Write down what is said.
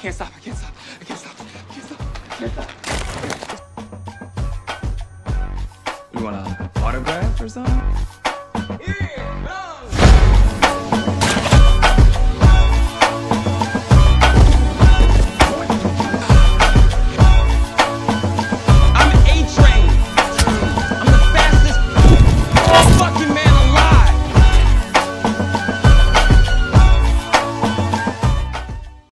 can't stop. I can't stop. I can't stop. I can't stop. I can't stop. You want an autograph or something?